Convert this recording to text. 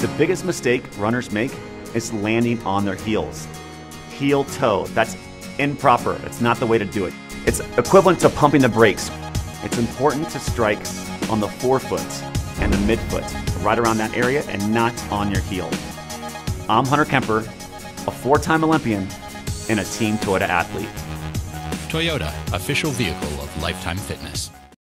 The biggest mistake runners make is landing on their heels. Heel toe, that's improper. It's not the way to do it. It's equivalent to pumping the brakes. It's important to strike on the forefoot and the midfoot, right around that area and not on your heel. I'm Hunter Kemper, a 4-time Olympian and a Team Toyota athlete. Toyota, official vehicle of Lifetime Fitness.